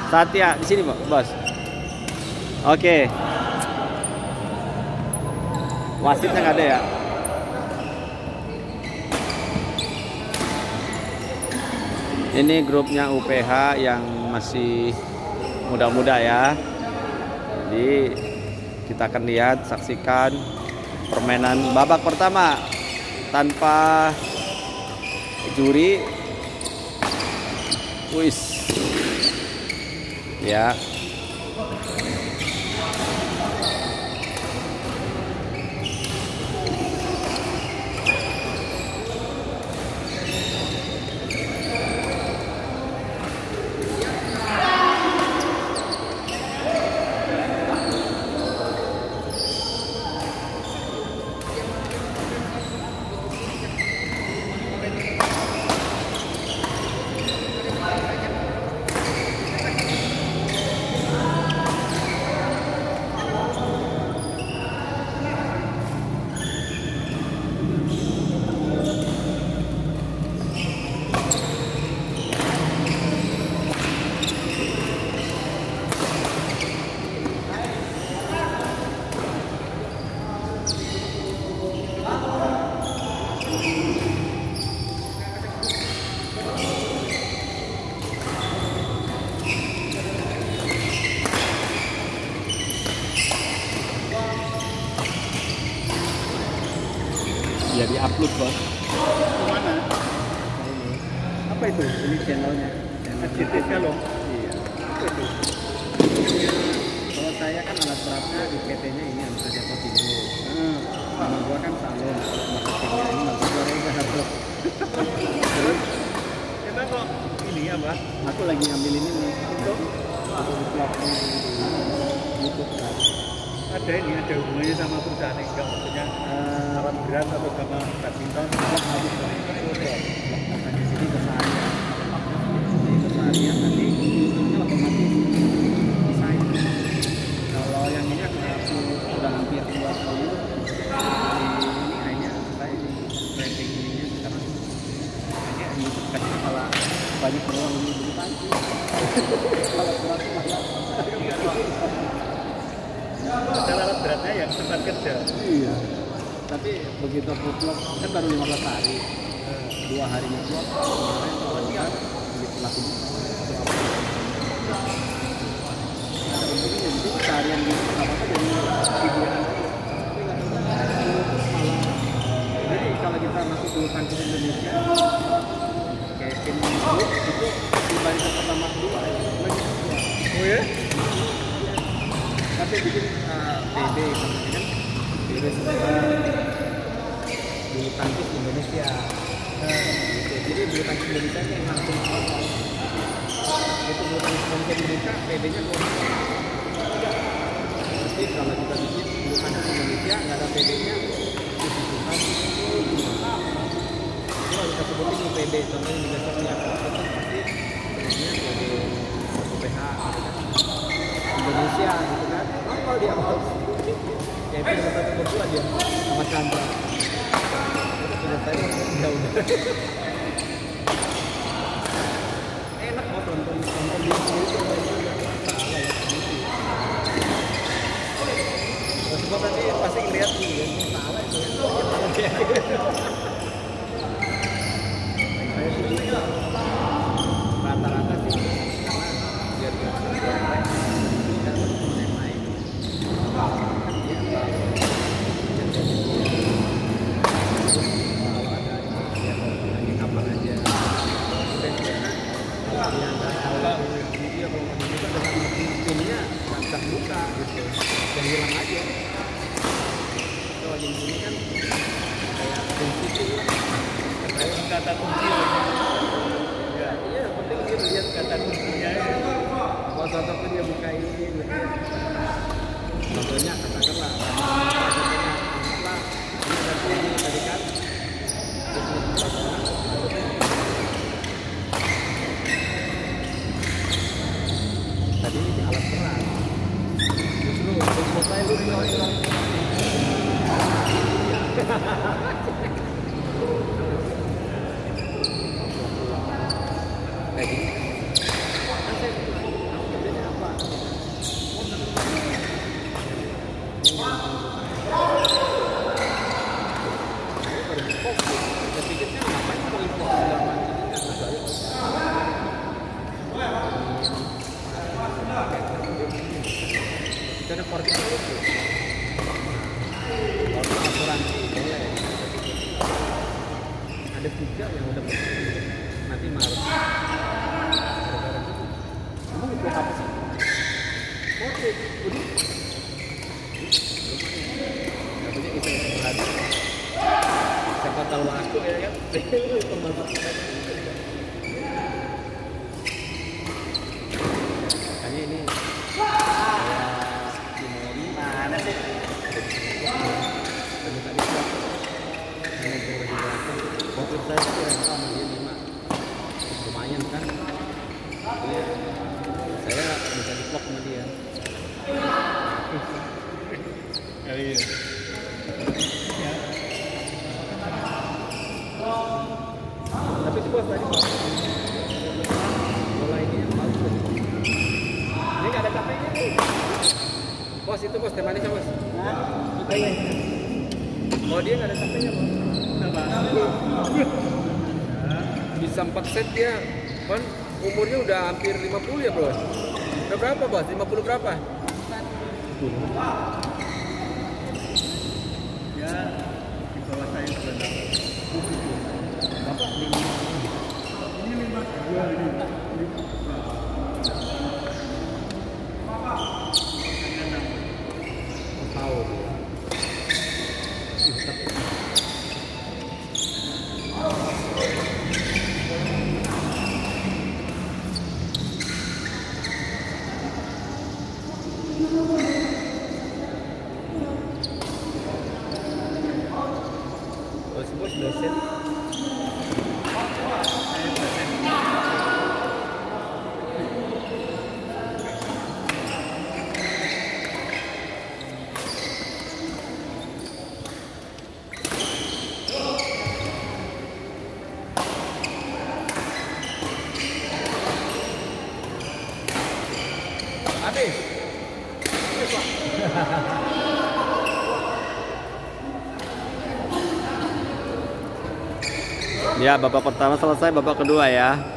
Satya di sini, Bos. Oke. Wasitnya nggak ada ya? Ini grupnya UPH yang masih muda-muda ya. Jadi kita akan lihat, saksikan permainan babak pertama tanpa juri. Wis. Ya. Ya di-upload, Bos. Mana? Apa itu? Ini channelnya. SCTV loh. Iya. Apa itu? Kalau saya kan alat beratnya di PT-nya ini harus saja Kotindo. Sama gua kan salon, marketingnya ini masuk gua udah harus. Terus kita kok ini apa? Aku lagi ngambilin ini Untuk vlog YouTube kan. ada ini ada hubungannya sama perusahaan enggak maksudnya alat berat atau sama badminton Habis dari itu akan di sini keseharian. Ini keseharian nanti ini otomatis desain. Kalau yang ini aku udah hampir 2 tahun. Ini hanya saya di trending ininya karena hanya ini karena malah banyak peluang ini beli panci. Kalau berat malah padahal alat beratnya yang tempat kerja. iya. Tapi begitu aku vlog kan baru 15 hari. 2 harinya vlog kemarin lancar begitu laku ada untungnya jadi seharian gitu apa-apa jadi hiburan jadi kalau kita masuk bulu tangkis Indonesia kayak tim itu di barisan pertama kedua Oh ya? tapi bikin PB namanya kan PB bulu tangkis Indonesia gitu. Jadi bulu tangkis Indonesia yang langsung itu bulu tangkis Indonesia PB-nya tapi kalau kita bikin bulu tangkis Indonesia nggak ada PB-nya kalau kita sebutin ini PB contohnya di besoknya itu pasti PB-nya PB UPH gitu kan Indonesia gitu kan kalau dia mau kayak itu satu berdua dia sama Chandra itu sudah saya udah enak mau nonton di itu semua tadi pasti ngeliat nih yang salah itu saya sih rata-rata sih biar hilang aja. Kalau di sini kan kayak kunci itu Kayak kata kunci. ya, iya penting dia lihat kata kuncinya. Kalau satu dia buka ini gitu. Contohnya katakanlah ini tadi kan tadi ini alat berat. Justru saya lu hilang. Kayak gini. Kan saya Oke, udah. Nggak punya iseng-iseng lagi. Siapa tahu aku ya kan? Pembantu kita. Makanya ini Cimori mana sih? Tadi tadi waktu saya sih yang sama dia 5. Lumayan kan? Iya. Saya bisa di-vlog sama dia. Iya. Tapi sih bos tadi bola ini yang bagus. Ini nggak ada capeknya nih. Bos itu bos temanisnya bos. Oh dia nggak ada capeknya bos. Bisa 4 set dia. Kan umurnya udah hampir 50 ya bro. Udah berapa bos? 50 berapa? Ya di bawah saya sudah Bapak di ini 52 ini. tahu. Bos dosen. Habis. Ya, babak pertama selesai, babak kedua ya.